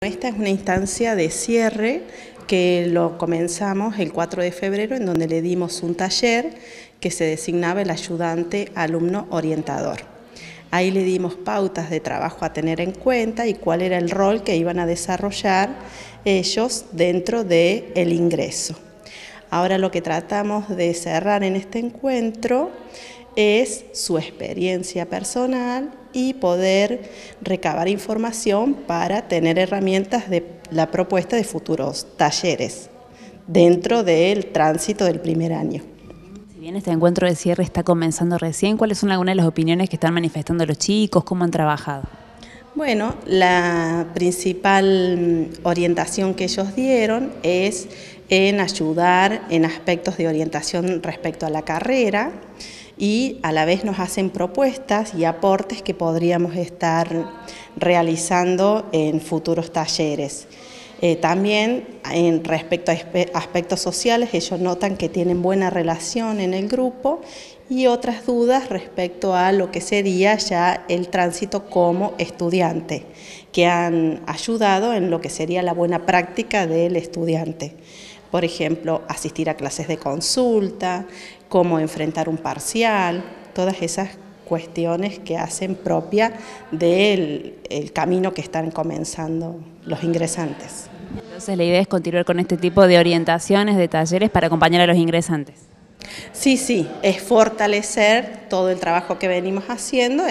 Esta es una instancia de cierre que lo comenzamos el 4 de febrero, en donde le dimos un taller que se designaba el ayudante alumno orientador. Ahí le dimos pautas de trabajo a tener en cuenta y cuál era el rol que iban a desarrollar ellos dentro del ingreso. Ahora lo que tratamos de cerrar en este encuentro es su experiencia personal y poder recabar información para tener herramientas de la propuesta de futuros talleres dentro del tránsito del primer año. Si bien este encuentro de cierre está comenzando recién, ¿cuáles son algunas de las opiniones que están manifestando los chicos? ¿Cómo han trabajado? Bueno, la principal orientación que ellos dieron es en ayudar en aspectos de orientación respecto a la carrera, y a la vez nos hacen propuestas y aportes que podríamos estar realizando en futuros talleres. También respecto a aspectos sociales, ellos notan que tienen buena relación en el grupo y otras dudas respecto a lo que sería ya el tránsito como estudiante, que han ayudado en lo que sería la buena práctica del estudiante. Por ejemplo, asistir a clases de consulta, cómo enfrentar un parcial, todas esas cuestiones que hacen propia del camino que están comenzando los ingresantes. Entonces la idea es continuar con este tipo de orientaciones, de talleres para acompañar a los ingresantes. Sí, es fortalecer todo el trabajo que venimos haciendo,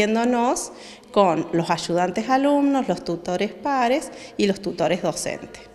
enriqueciéndonos con los ayudantes alumnos, los tutores pares y los tutores docentes.